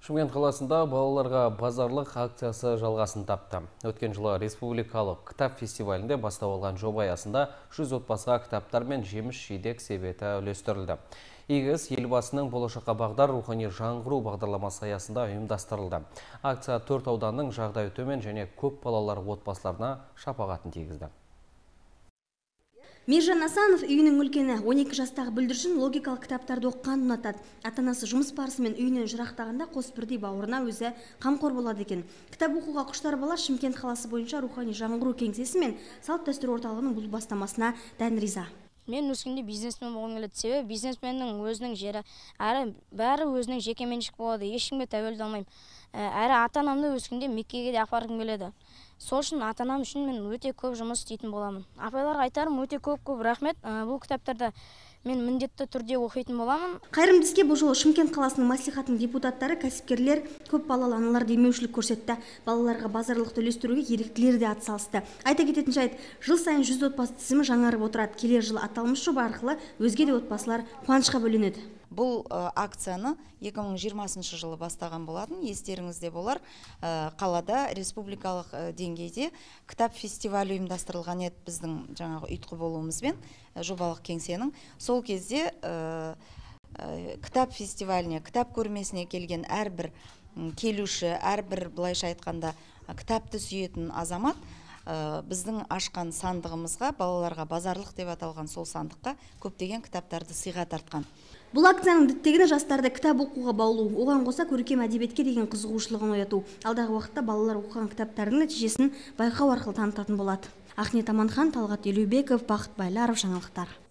Шымкент қаласында балаларға базарлық акциясы жалғасын тапты. Өткен жылы республикалық кітап фестивалінде бастау алған жоба аясында 100 отбасыға кітаптар мен жеміс-жидек себеті үлестірілді. Игі іс елбасының болашаққа бағдар рухани жаңғыру бағдарламасы аясында ұйымдастырылды. Акция 4 ауданның жағдайы төмен және көп балалар отбасыларына шапағатын тигізді. Мейіржан Асанов үйінің үлкені 12 жастағы бүлдіршін логикалық кітаптарды оқығанды ұнатады. Ата-анасы жұмыс барысымен үйінен жырақтағанда қос бірдей бауырына өзі қамқор болады екен. Кітап оқуға құштар бала Шымкент қаласы бойынша рухани жаңғыру кеңсесі мен салт дәстүр орталығының бұл бастамасына дән риза. Мен өскенде бизнесмен болғым келеді, себебі бизнесменнің өзінің жері, әрі бәрі өзінің жекеменшік болады, ешкімге тәуелді алмаймын. Әрі ата-анамды өскенде Меккеге де апарғым келеді. Сол үшін ата-анам үшін мен өте көп жұмыс істейтін боламын. Апайларға айтарым, өте көп рахмет. Бұл кітаптарды мен міндетті түрде оқитын боламын. Қайырымды іске бұл жолы Шымкент қаласының мәслихатының депутаттары, кәсіпкерлер, көп балалы аналар демеушілік көрсетті. Балаларға базарлықты үлестіруге еріктілер де атсалысты. Айта кететін жайт, жыл сайын 100 отбасы тізімі жаңарып отырады. Келер жылы аталмыш жоба арқылы өзге де отбасылар қуанышқа бөленеді. Бұл акцияны 2020 жылы бастаған болатын. Естеріңізде болар, қалада республикалық деңгейде кітап фестивалі ұйымдастырылған еді біздің жаңағы ұйытқы болуымызбен жобалық кеңсенің. Сол кезде кітап фестиваліне, кітап көрмесіне келген әрбір келуші, әрбір былайша айтқанда кітапты сүйетін азамат біздің ашқан сандығымызға, балаларға базарлық деп аталған сол сандыққа көптеген кітаптарды сыйға тартқан. Бұл акцияның діттегені жастарды кітап оқуға баулу, оған қоса көркем әдебиетке деген қызығушылығын ояту. Алдағы уақытта балалар оқыған кітаптардың нәтижесін байқау арқылы танытатын болады. Ахмет Аманхан, Талғат Елеубеков, Бақыт Байларов, жаңалықтар.